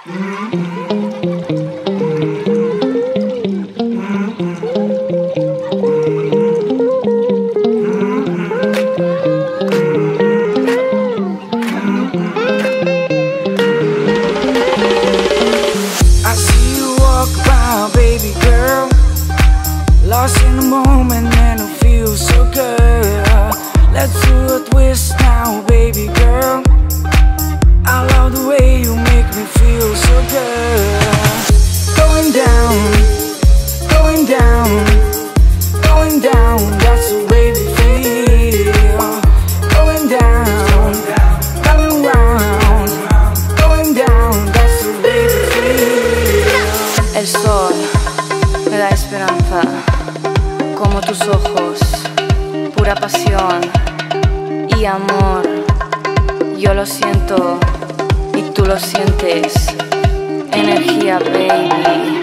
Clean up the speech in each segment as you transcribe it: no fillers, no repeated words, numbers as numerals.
I see you walk by, baby girl, lost in the moment and it feels so good. Let's do a twist now, baby girl. I love the way you make me feel so good. Going down, going down, going down, that's the way we feel. Going down, coming round, going down, that's the way we feel. El sol me da esperanza, como tus ojos, pura pasión y amor. Yo lo siento y tú lo sientes, energía, baby.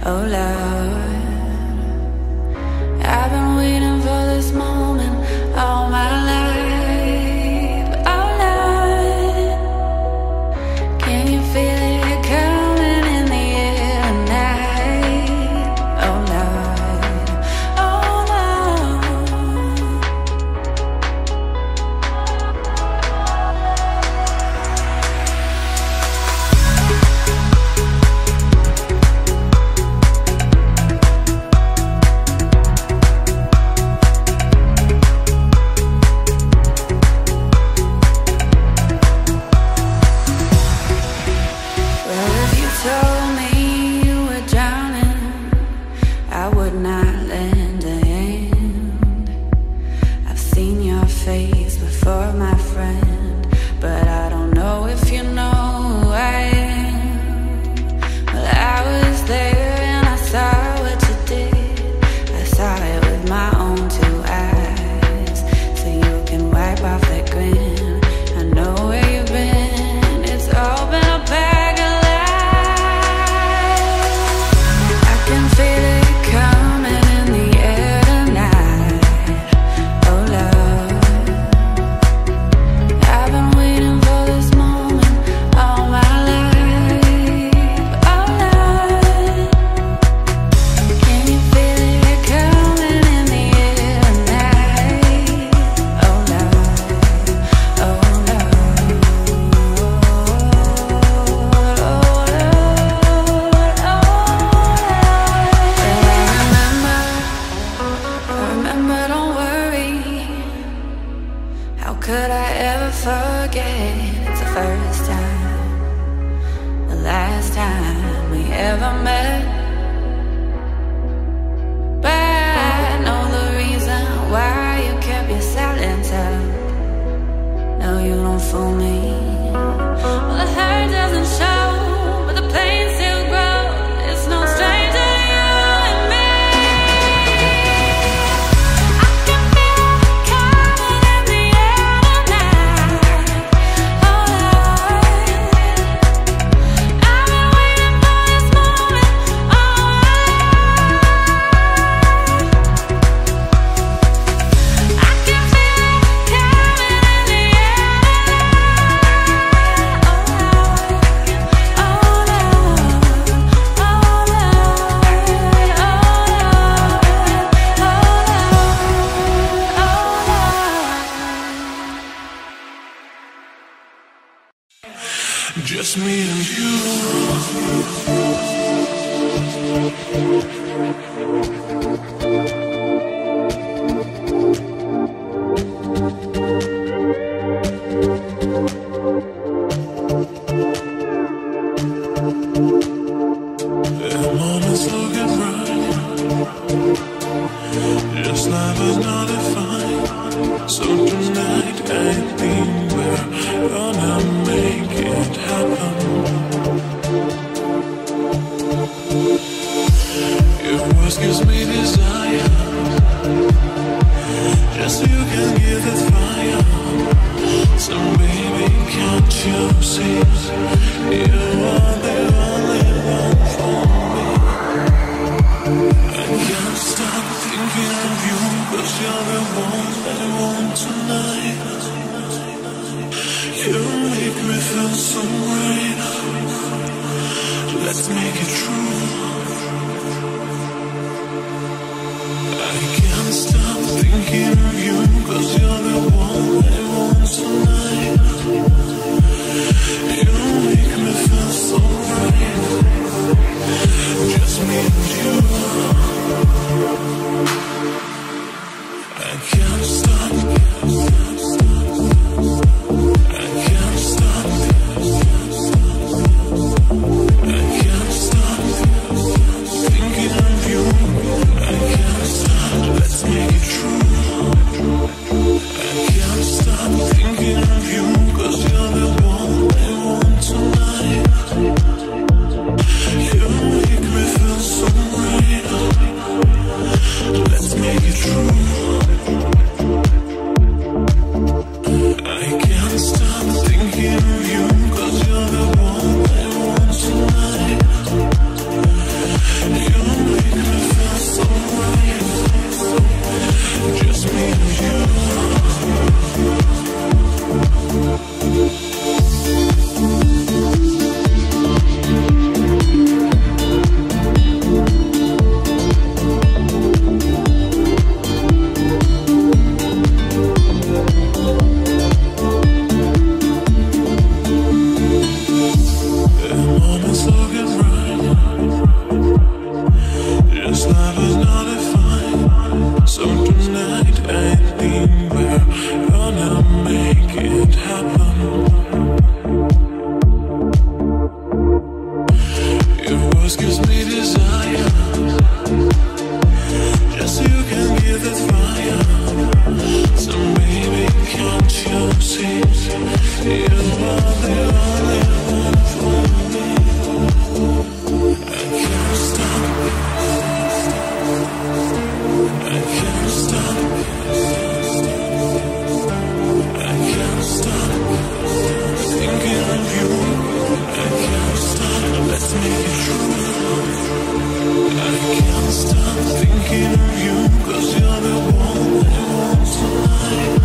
Oh Lord, I've been waiting for this moment all my life. Oh Lord, can you feel it coming in the air tonight? Oh Lord, oh Lord. Told me you were drowning, I would not lend a hand. I've seen your face before, my friend, but I don't know if you know who I am. Well, I was there and I saw what you did. I saw it with my own two eyes, so you can wipe off that grin. I know where you've been, it's all been a bag of feel it coming in the air tonight. Oh Lord, I've been waiting for this moment all my life. Oh Lord, can you feel it coming in the air tonight? Oh Lord, oh Lord, oh Lord, oh Remember, don't worry. How could I ever forget? It's the first time, the last time we ever met. But I know the reason why you kept your silence up. No, you don't fool me. Well, the hurt doesn't show, but the pain still grows. It's no stranger. Just me and you. And moments looking right, just like another fight. So tonight I think we're gonna make it happen. Your voice gives me desire, just so you can give it fire. So baby, can't you see, you are the only one for me. I can't stop thinking of you, 'cause you're the one that I want tonight. You make me feel so right. Let's make it true. I can't stop thinking of you, 'cause you're the one I want tonight. You make me feel so right. Just me and you. I can't stop. I can't stop. I can't stop. This gives me desire. Just so you can give it fire. So baby, can't you see? You are the only one for me. I can't stop. I can't stop. I can't stop thinking of you. I can't stop. Let's make it true. I can't stop thinking of you, 'cause you're the one I want tonight.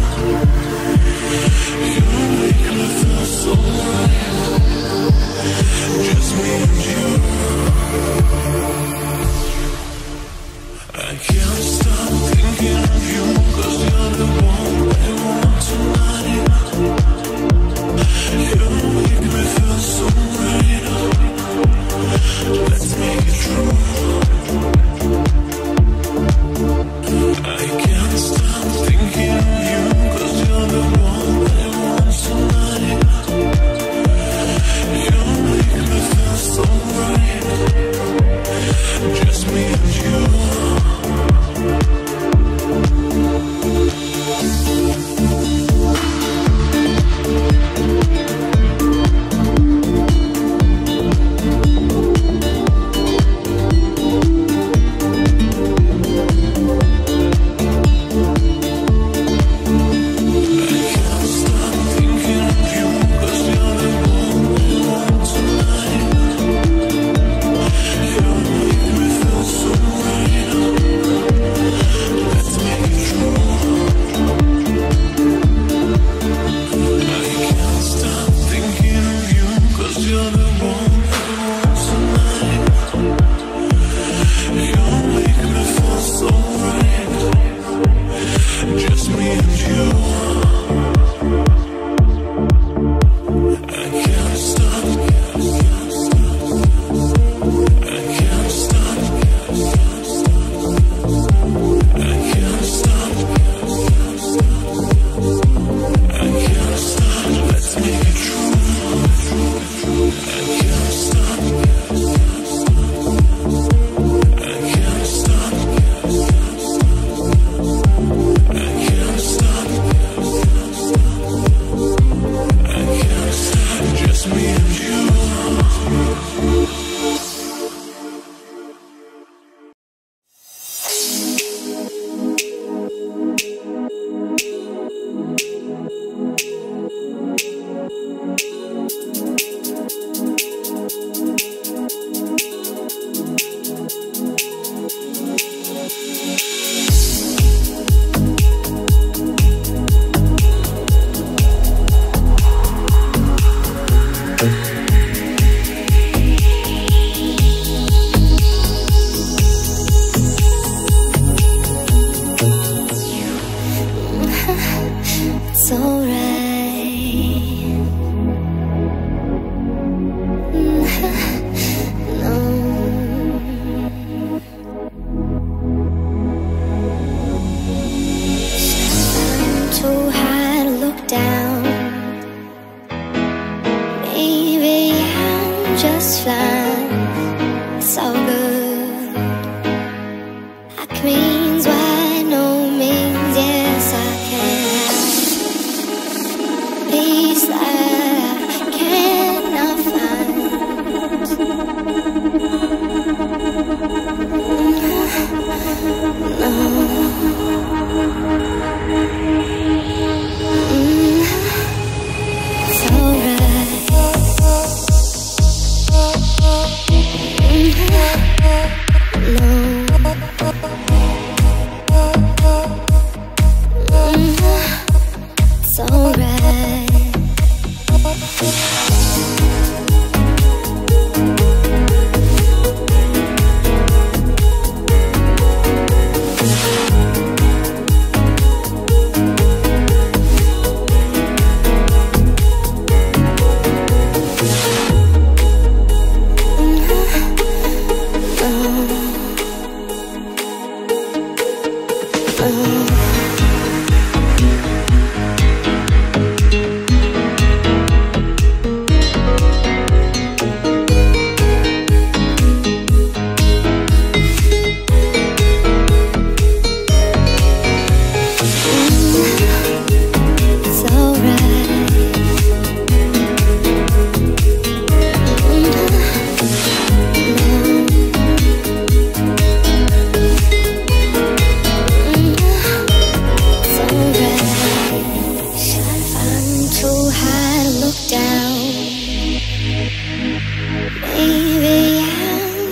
You make me feel so right. Just me and you. I can't stop thinking of you, 'cause you're the one I want tonight. You make me feel so right. Let's make it true. I can't stop thinking of you, 'cause you're the one I want tonight. You make me feel so right. Just me and you.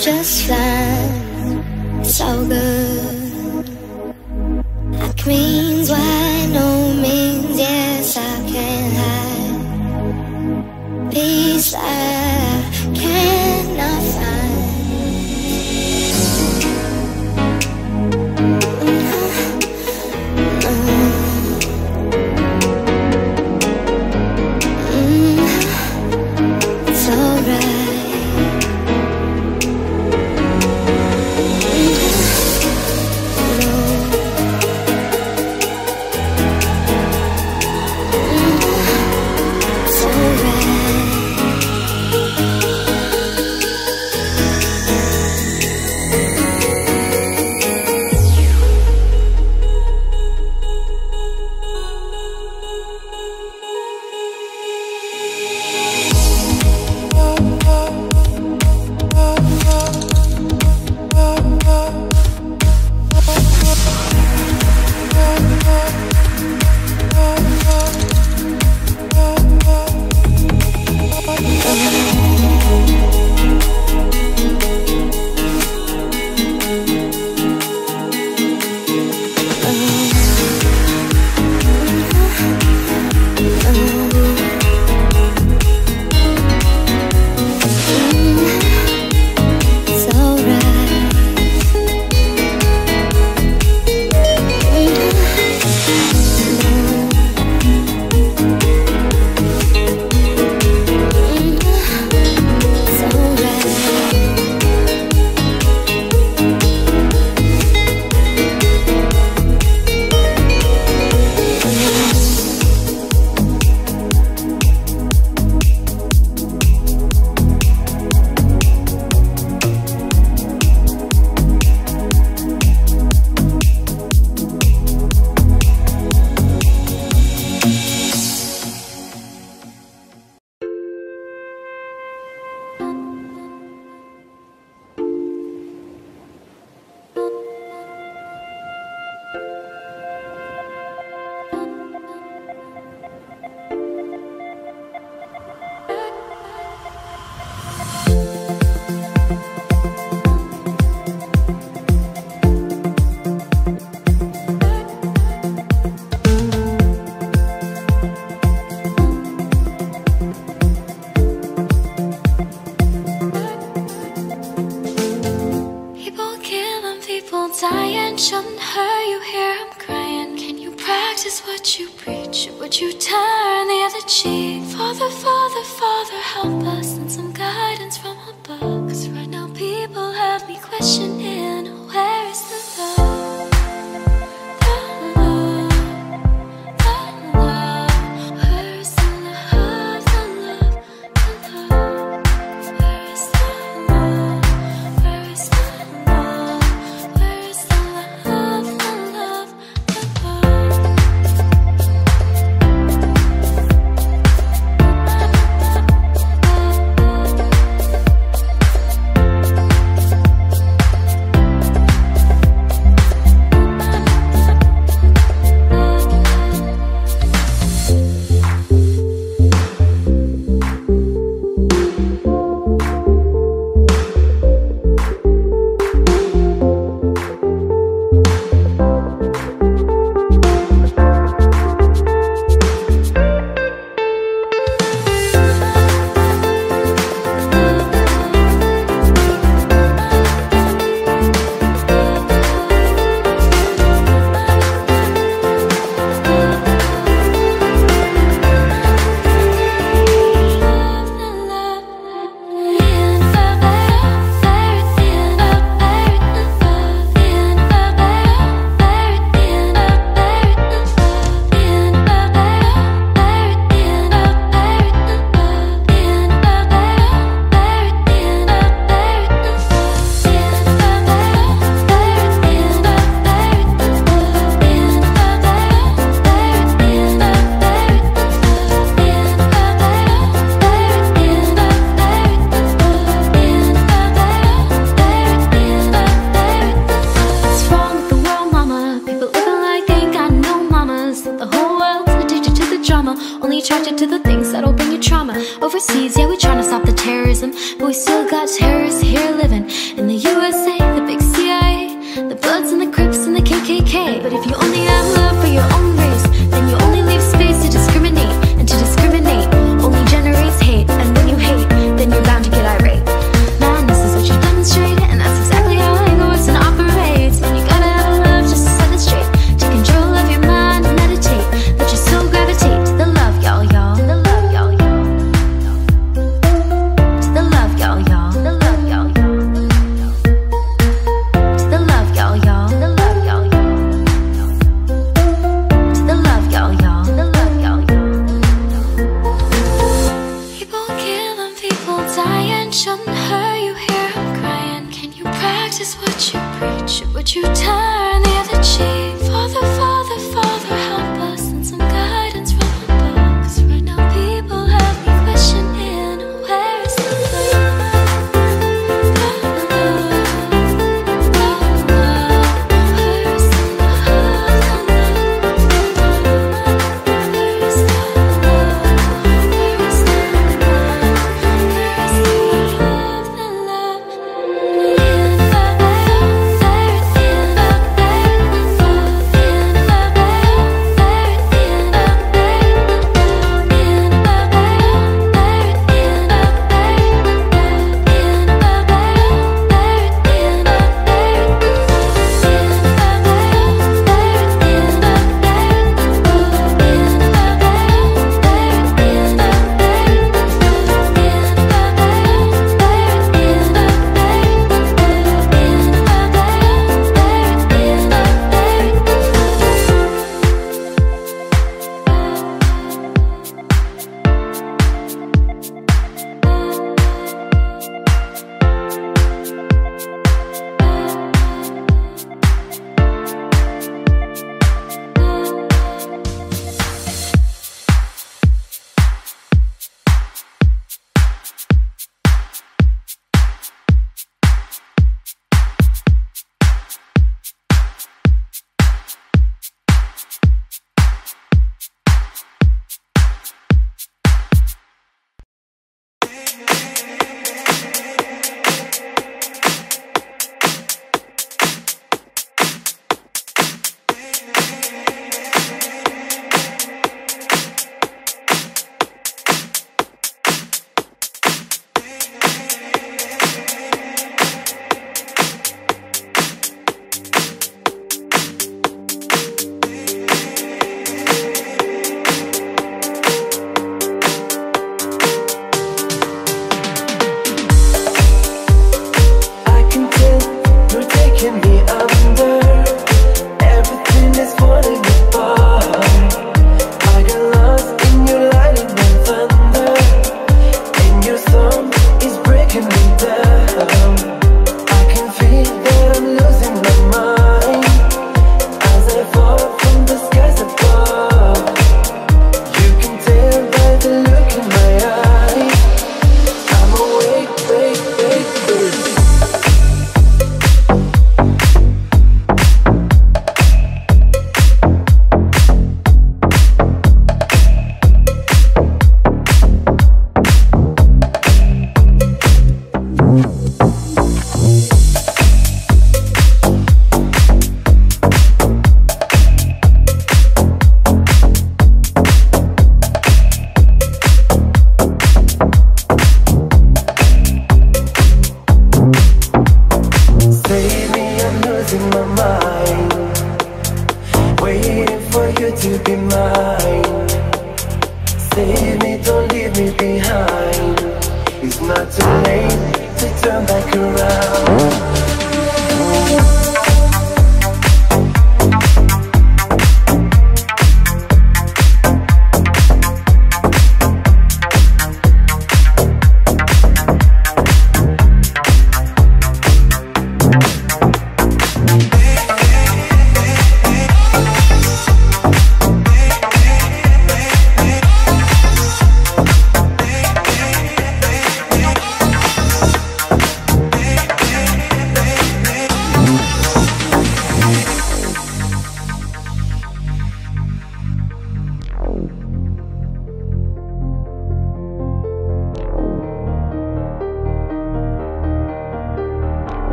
just fine. It's all good. That means why no means yes, I can't hide. Peace I cannot find. It's alright. stars here living in the USA, the big CIA, the Bloods and the Crips and the KKK. But if you only have love for your own race, then you only leave space to discriminate, and to discriminate only generates hate. And when you hate, then you're bound to get irate. Man, this is what you demonstrate, and that's exactly how anger works and operates. Man, you gotta have love just to set it straight, to control of your mind and meditate. Let your soul gravitate to the love, y'all, y'all. The love, y'all, y'all. To the love, y'all, y'all. The love, y'all, y'all. To the love, y'all, y'all. The love, y'all, y'all. To the love, y'all, y'all. The love, y'all, y'all. People killing, people dying, shouldn't hurt you. Hear 'em crying. Can you practice what you preach, or would you turn the other cheek? Father, Father, Father, help us, and some guidance from above. 'Cause right now people have me questioning, where's the love? Where's the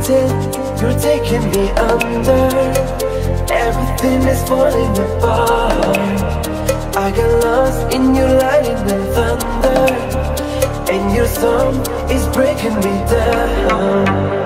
till you're taking me under. Everything is falling apart. I got lost in your lightning and thunder, and your song is breaking me down.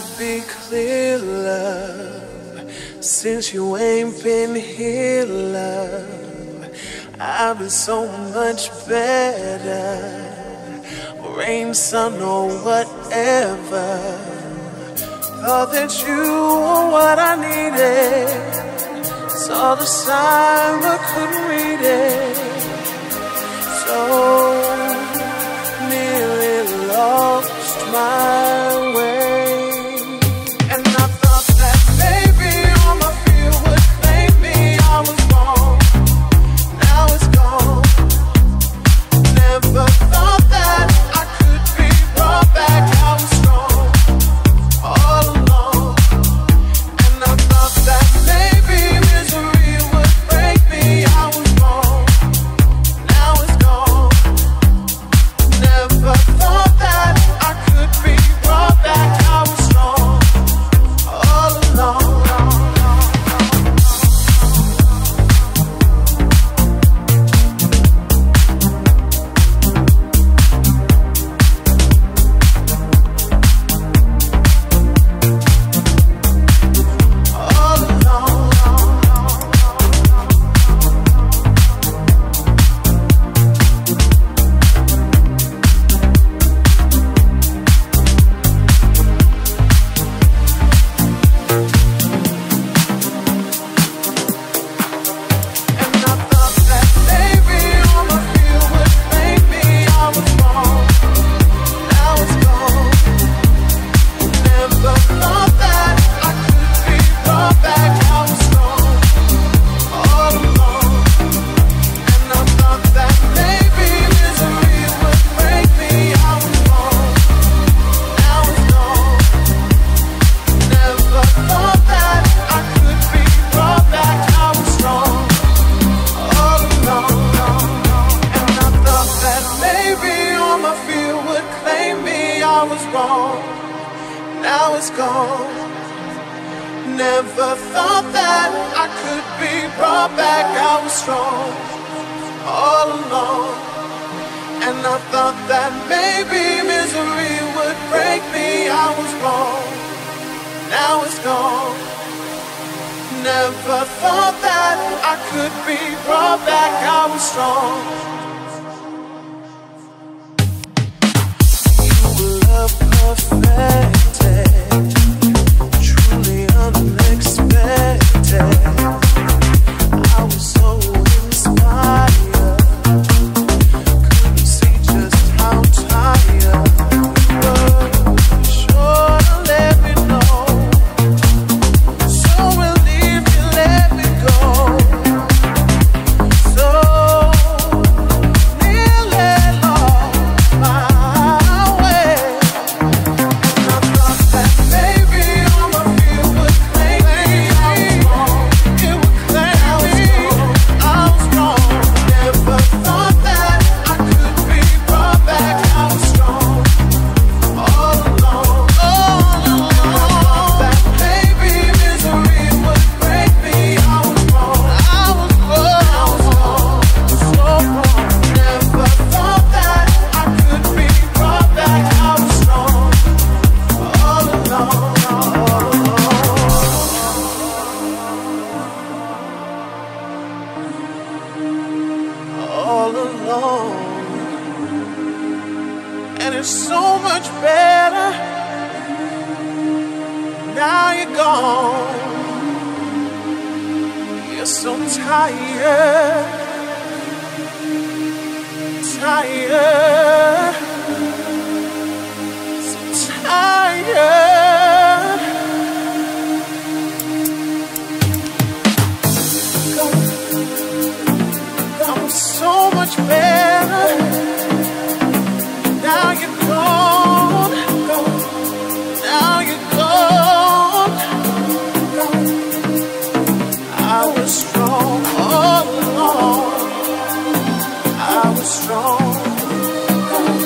to be clear, love. Since you ain't been here, love, I've been so much better. Rain, sun, or whatever. Thought that you were what I needed. Saw the sign but couldn't read it. So nearly lost my way. And I thought that maybe all my fear would claim me. I was wrong, now it's gone. Never thought that I could be brought back. I was strong all along. And I thought that maybe misery would break me. I was wrong, now it's gone. Never thought that I could be brought back. I was strong all along. Never thought that I could be brought back. I was strong all along. And I thought that maybe misery would break me. I was wrong, now it's gone. Never thought that I could be brought back. I was strong. You were love perfected, truly unexpected. I was so inspired, couldn't see just how tired you were. Sure to let me know, so relieved you let me go. So nearly lost my way. And I thought that maybe all my fear would claim me. I was wrong, it would claim me. I was wrong, never thought that I could be brought back. I was strong all along, all along. That maybe misery would break me. I was wrong, I was wrong, so wrong. Never thought that I could be brought back. I was strong all along, all along. And it's so much better now you're gone. You're so tired, tired, so tired. I'm so much better now you're gone. Now you're gone. I was strong all along. I was strong.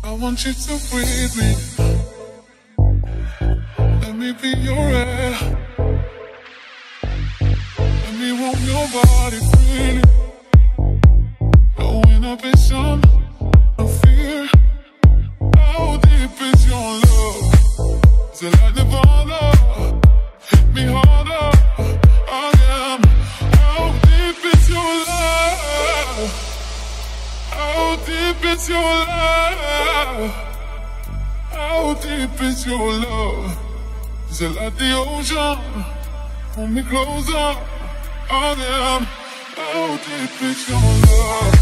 I want you to breathe me. Let me be your air. Let me warm your body freely. No inhibition, no fear. How deep is your love? Is it like Nirvana? Hit me harder. Again. How deep is your love? How deep is your love? How deep is your love? Is it like the ocean? Hold me closer. Again. How deep is your love?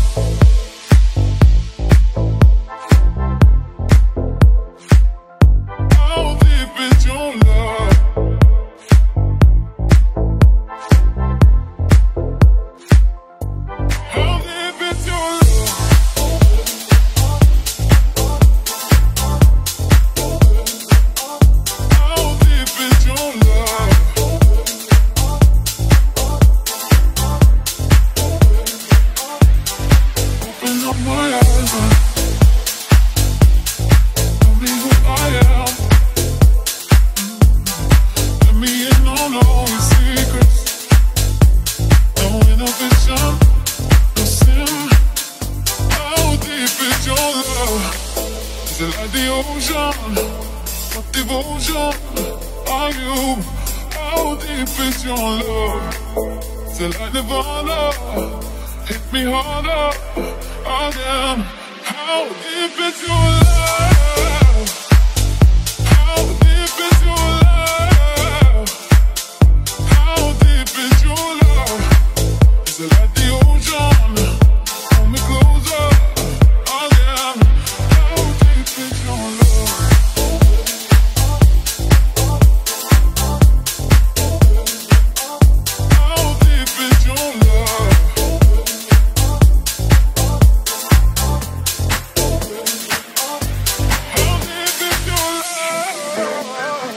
How deep is your love? How deep is your love? How deep is your love? Open up my eyes and tell me who I am. Let me in on all your secrets. No inhibition, no sin. How deep is your love? Is it like the ocean? What devotion are you? How deep is your love? Is it like Nirvana? Hit me harder again. How deep is your love? How deep is your love? How deep is your love? Is it like the ocean? Hold me closer again. How deep is your love? How deep is your love? How deep is your love?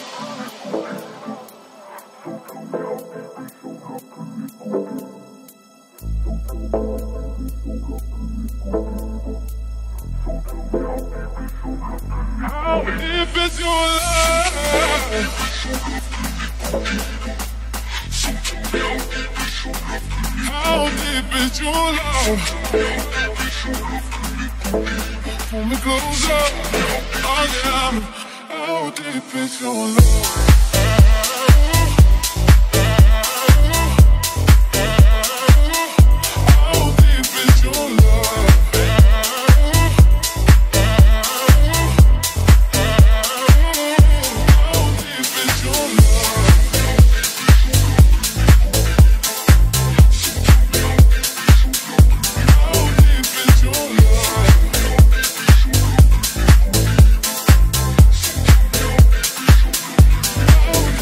How deep is your love? How deep is your love? Hold me closer again. How deep is your love? How deep is your love? How deep is your love? How deep is your love? How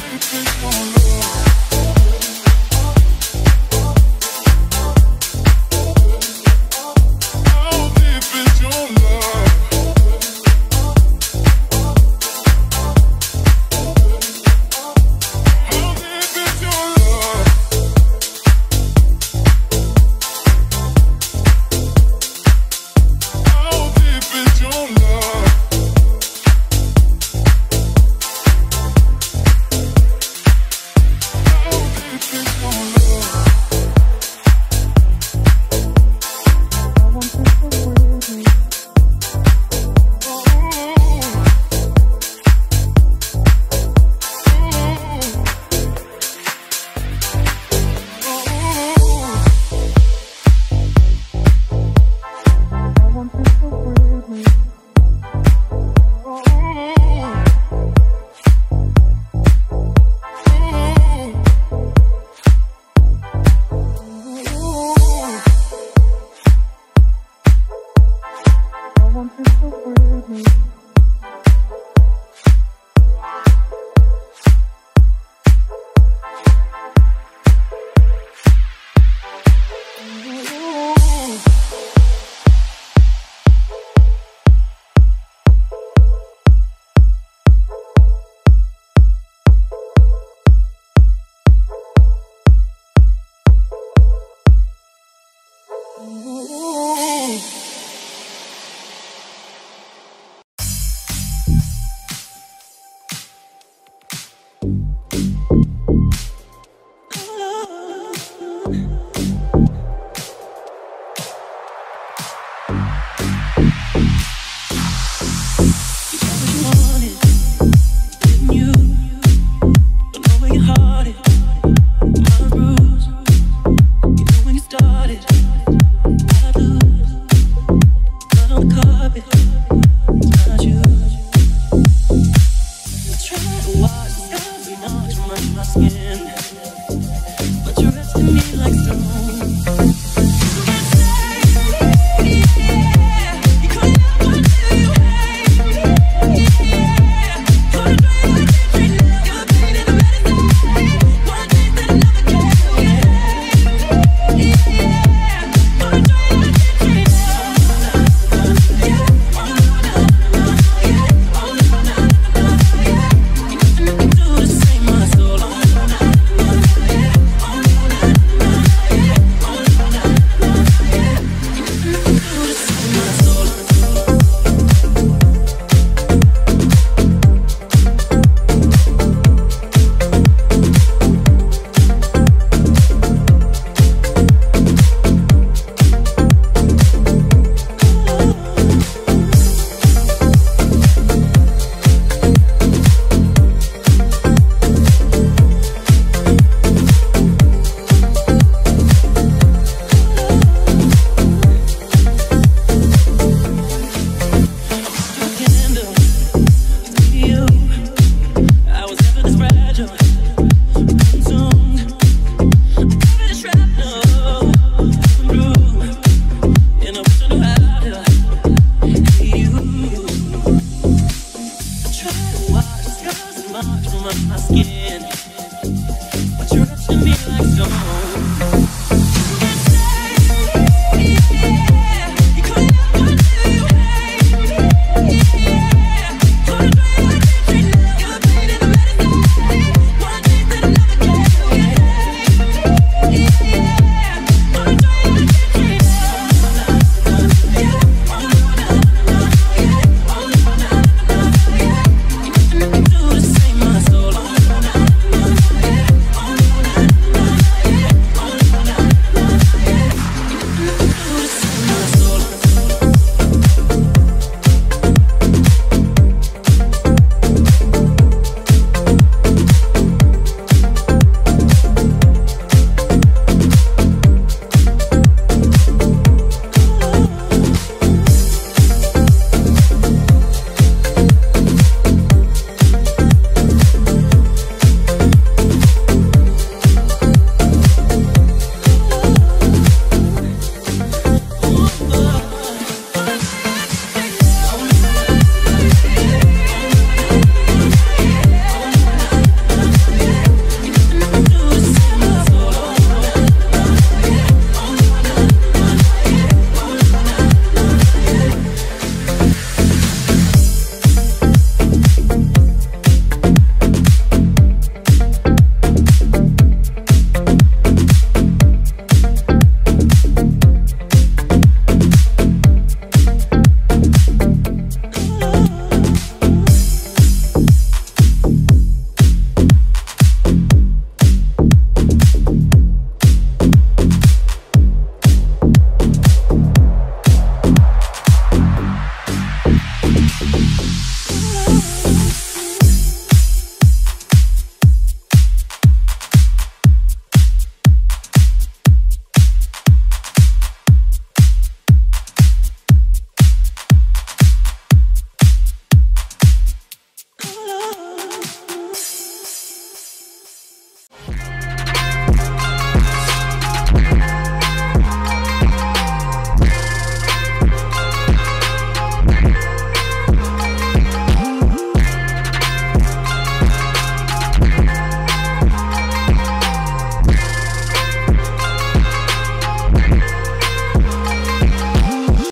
skin.